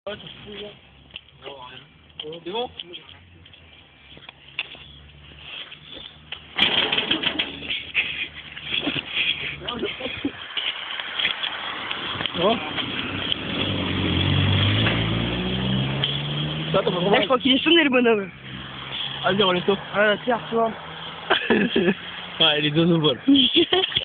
Ouais, ça se fout, là. Non, rien. C'est bon? Oh. Ça, t'as pas trop mal. Je crois qu'il est sonné le bonhomme. Allez, on est top. Ah, tiens, tu vois. Ouais, les deux nous volent.